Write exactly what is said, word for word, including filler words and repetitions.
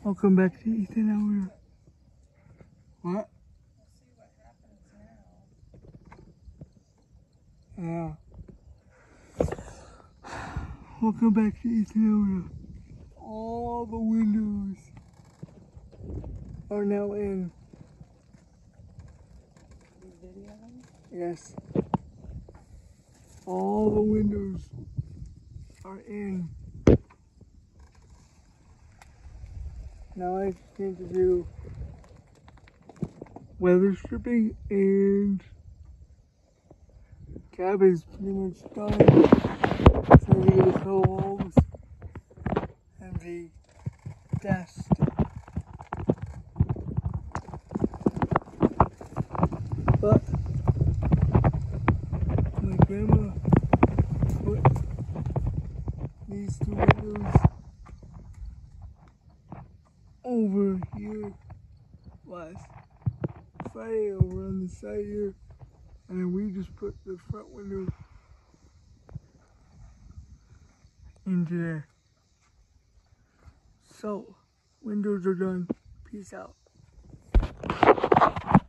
I'll come back to Ethan Elmer. What? Yeah. We'll come back to Ethan Elmer. All the windows are now in. Yes. All the windows are in. Now I just need to do weather stripping, and cab is pretty much done. So I need to get the walls and the desk. But my grandma put these two windows over here last Friday, over on the side here, and then we just put the front window into there. So, windows are done. Peace out.